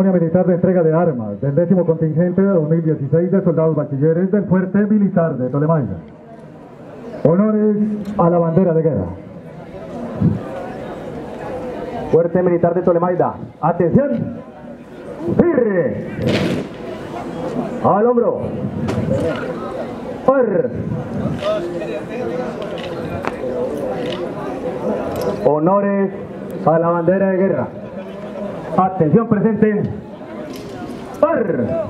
ceremonia militar de entrega de armas del 10º contingente de 2016 de soldados bachilleres del Fuerte Militar de Tolemaida. Honores a la bandera de guerra. Fuerte Militar de Tolemaida. Atención. Firme. Al hombro. Par. Honores a la bandera de guerra. Atención presente. Par.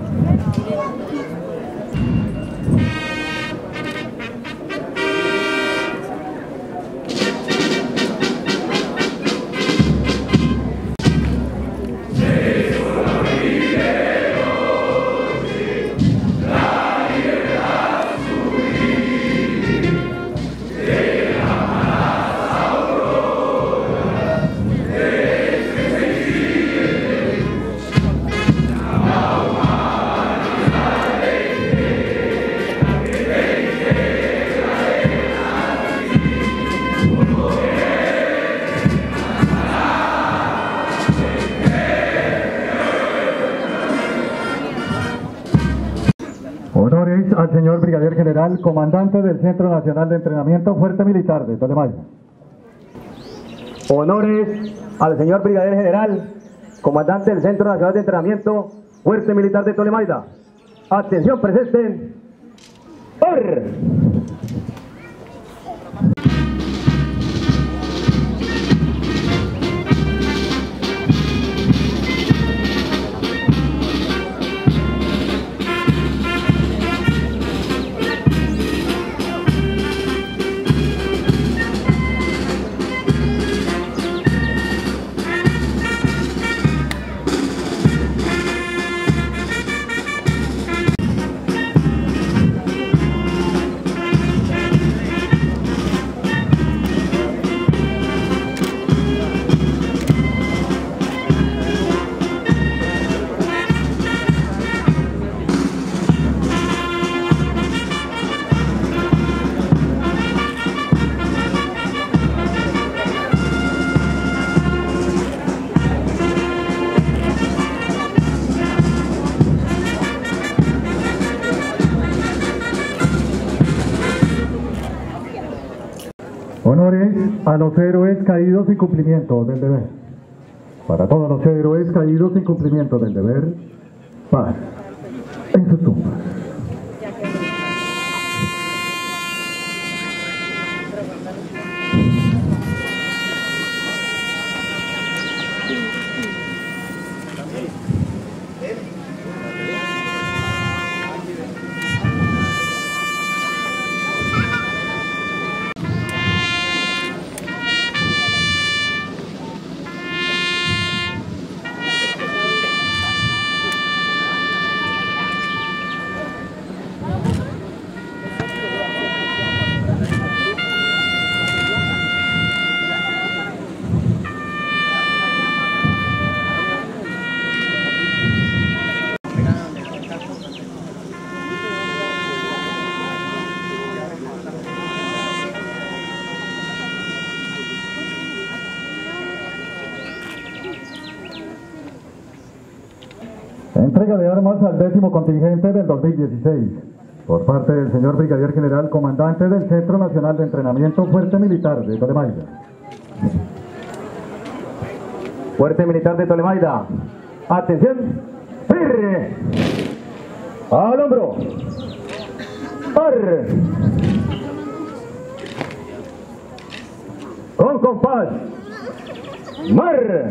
Honores al señor Brigadier General, comandante del Centro Nacional de Entrenamiento Fuerte Militar de Tolemaida. Honores al señor Brigadier General, comandante del Centro Nacional de Entrenamiento Fuerte Militar de Tolemaida. Atención presente. Par. Honores a los héroes caídos sin cumplimiento del deber. Para todos los héroes caídos sin cumplimiento del deber, paz en sus tumbas. Entrega de armas al 10º contingente del 2016, por parte del señor Brigadier General, comandante del Centro Nacional de Entrenamiento Fuerte Militar de Tolemaida. Fuerte Militar de Tolemaida. Atención. Firme. Al hombro. Par. Con compás. Mar.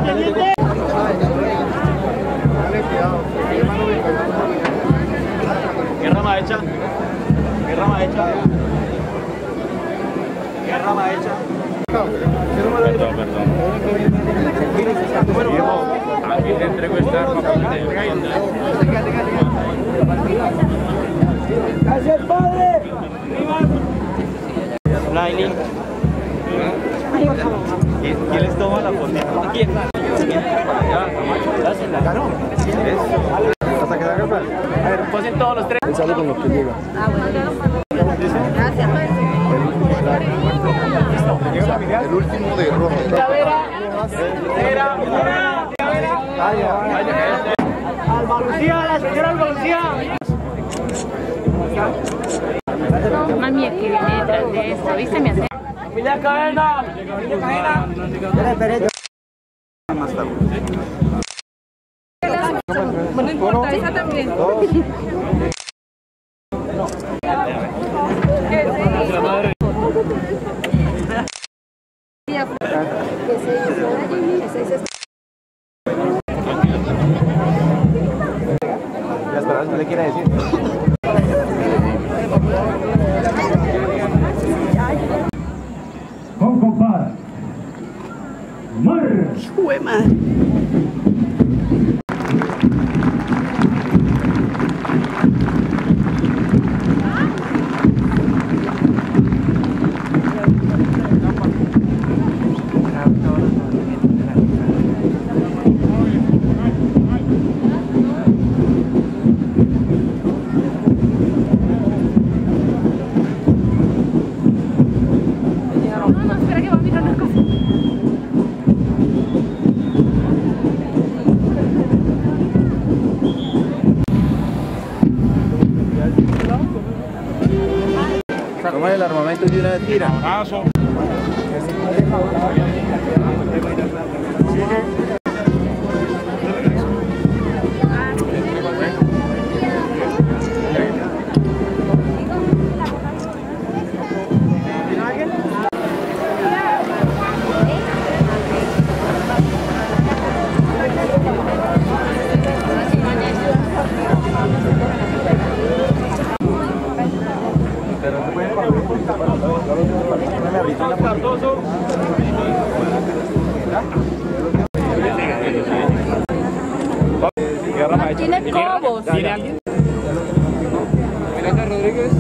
¿Qué rama hecha? ¿Qué rama hecha? ¿Qué rama hecha? Perdón. Aquí te entrego esta arma para que te defiendas. ¡Gracias, padre! Lailin. ¿Quién les toma la fotito? ¿Quién? ¿Hasta que salga el plan? A ver, posen todos los tres. Sale con lo que llega. Gracias. El último de rojo. ¡Albalucía, la señora Albalucía! Mami, es que viene detrás de esto, ¿viste? Me hace... ¡Familia Cadena! Más tarde. No importa, esa también. Las palabras que le quiera decir. Con compás. ¡Mar! No, espera que va a mirar una cosa. Toma el armamento y una tira. Tiene cobos. ¿Tiene alguien? Miranda Rodríguez.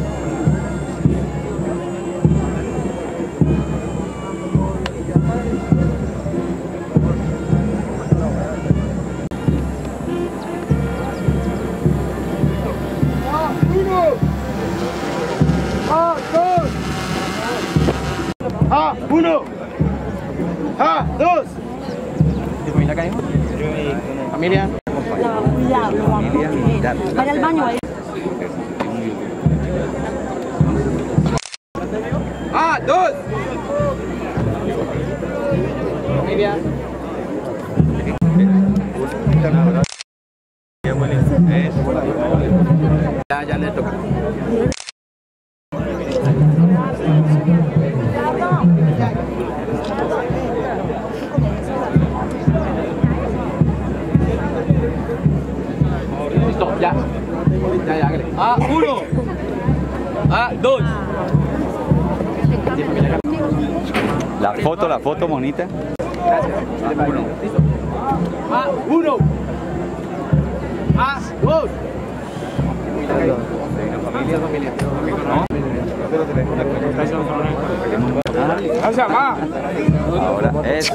¡Uno! ¡Ah! ¡Dos! ¿Tu familia acá, hijo? ¿Familia? Vaya al baño, vaya. ¡Ah! ¡Dos! ¿Familia? Ya le toca. Listo, ya. Ya, hágale. ¡Ah! ¡Uno! ¡Ah! ¡Dos! La foto bonita. Gracias. Uno. Listo. ¡Ah! ¡Uno! ¡Ah! ¡Dos! Familia. Ahora es.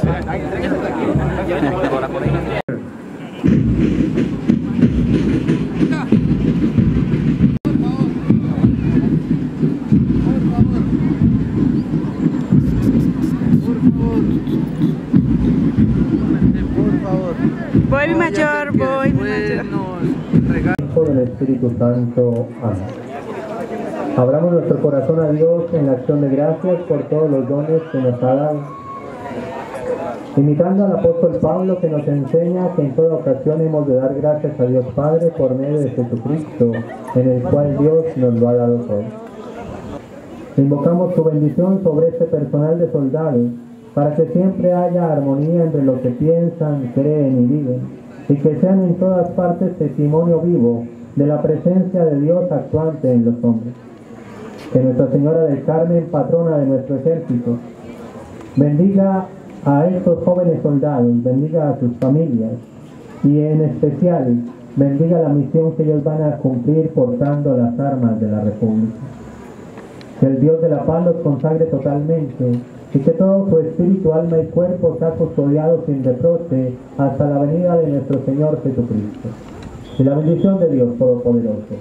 Voy mi mayor, voy mi mayor. Por el Espíritu Santo. Amén. Abramos nuestro corazón a Dios en la acción de gracias por todos los dones que nos ha dado. Imitando al apóstol Pablo, que nos enseña que en toda ocasión hemos de dar gracias a Dios Padre por medio de Jesucristo, en el cual Dios nos lo ha dado todo. Invocamos su bendición sobre este personal de soldados para que siempre haya armonía entre los que piensan, creen y viven, y que sean en todas partes testimonio vivo de la presencia de Dios actuante en los hombres. Que Nuestra Señora del Carmen, patrona de nuestro ejército, bendiga a estos jóvenes soldados, bendiga a sus familias y en especial bendiga la misión que ellos van a cumplir portando las armas de la República. Que el Dios de la paz los consagre totalmente y que todo su espíritu, alma y cuerpo sea custodiado sin reproche hasta la venida de nuestro Señor Jesucristo. Y la bendición de Dios Todopoderoso.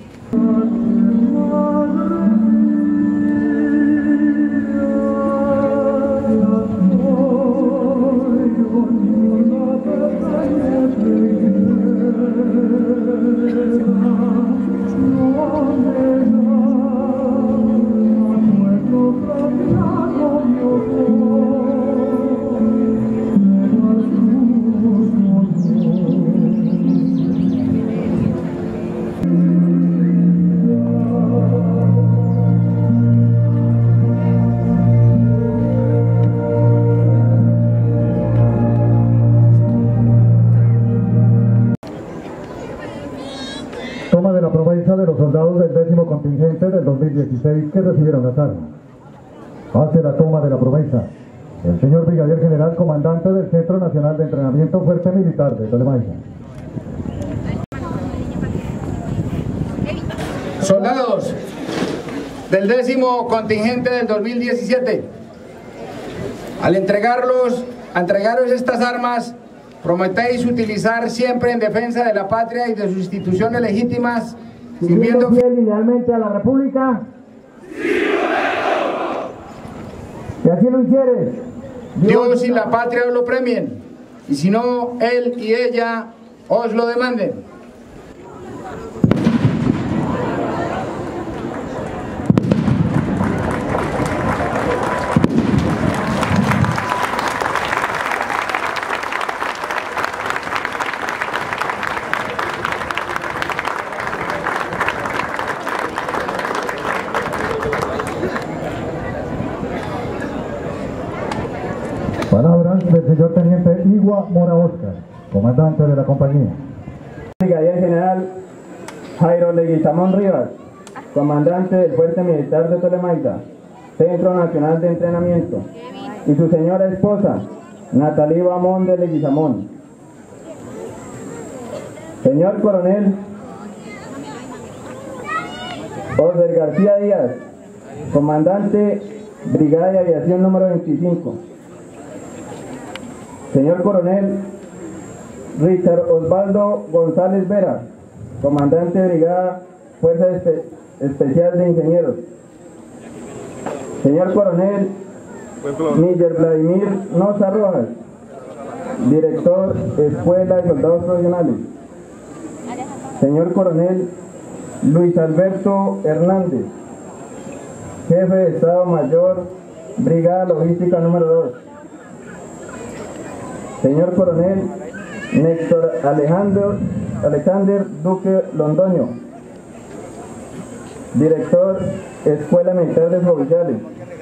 Toma de la promesa de los soldados del 10º contingente del 2016 que recibieron las armas. Hace la toma de la promesa el señor Brigadier General, comandante del Centro Nacional de Entrenamiento Fuerte Militar de Tolemaida. Soldados del 10º contingente del 2017, al entregaros estas armas, prometéis utilizar siempre en defensa de la patria y de sus instituciones legítimas, sirviendo fiel y lealmente a la República. Y así lo hicieres, Dios y la patria os lo premien, y si no, él y ella os lo demanden. Palabras del señor Teniente Igua Mora Oscar, comandante de la compañía. Brigadier General Jairo Leguizamón Rivas, comandante del Fuerte Militar de Tolemaida, Centro Nacional de Entrenamiento, y su señora esposa, Natalí Bamón de Leguizamón. Señor Coronel Oscar García Díaz, comandante Brigada de Aviación número 25. Señor Coronel Richard Osvaldo González Vera, comandante de Brigada Fuerza Especial de Ingenieros. Señor Coronel Miguel Vladimir Noza Rojas, director Escuela de Soldados Profesionales. Señor Coronel Luis Alberto Hernández, jefe de Estado Mayor, Brigada Logística número 2. Señor Coronel Néstor Alexander Duque Londoño, director Escuela Militar de Oficiales.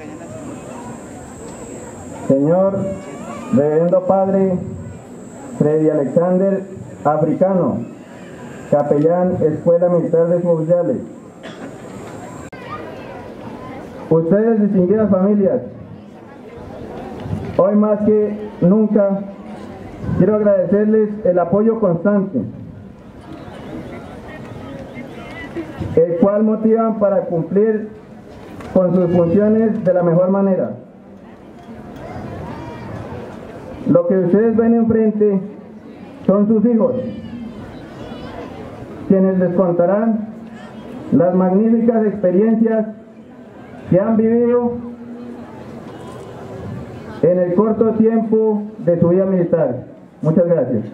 Señor Reverendo Padre Freddy Alexander Africano, capellán Escuela Militar de Oficiales. Ustedes, distinguidas familias, hoy más que nunca quiero agradecerles el apoyo constante, el cual motivan para cumplir con sus funciones de la mejor manera. Lo que ustedes ven enfrente son sus hijos, quienes les contarán las magníficas experiencias que han vivido en el corto tiempo de su vida militar. Muchas gracias.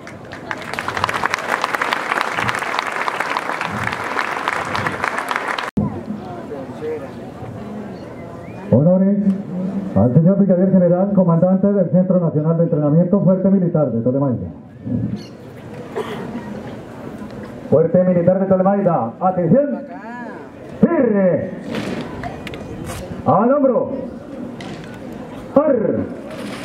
Honores al señor Brigadier General, comandante del Centro Nacional de Entrenamiento Fuerte Militar de Tolemaida. Fuerte Militar de Tolemaida, atención, firme, al hombro,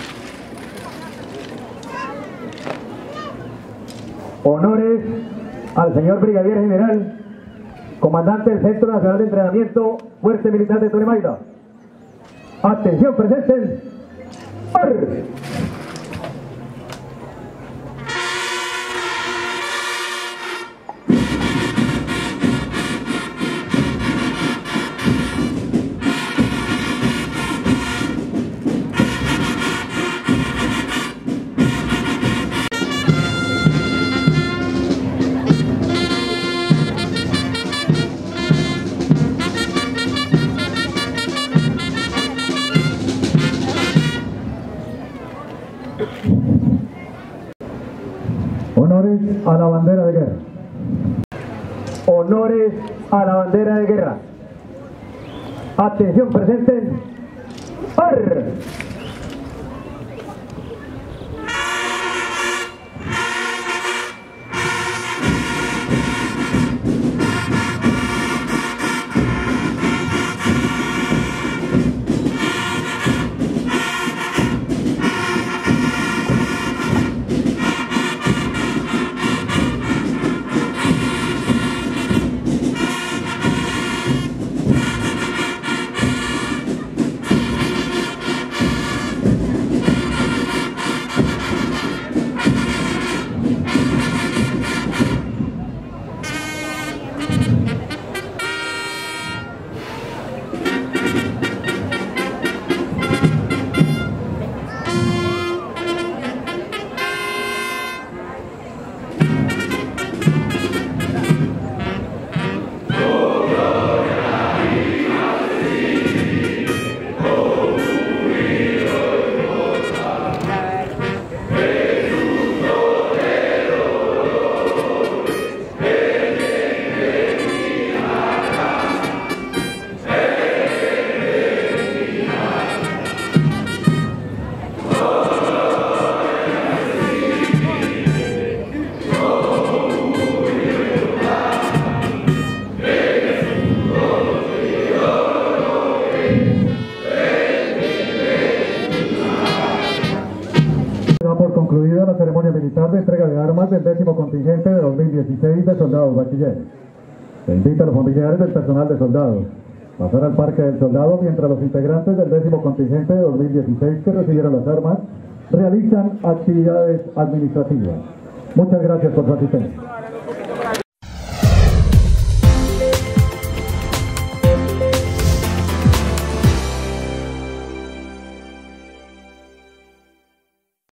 Honores al señor Brigadier General, comandante del Centro Nacional de Entrenamiento, Fuerza Militar de Tolemaida. Atención, presenten. ¡Arre! Honores a la bandera de guerra. Honores a la bandera de guerra. Atención, presenten. ¡Arre! Por concluida la ceremonia militar de entrega de armas del 10º contingente de 2016 de soldados bachilleres. Se invita a los familiares del personal de soldados a pasar al Parque del Soldado mientras los integrantes del 10º contingente de 2016 que recibieron las armas realizan actividades administrativas. Muchas gracias por su asistencia.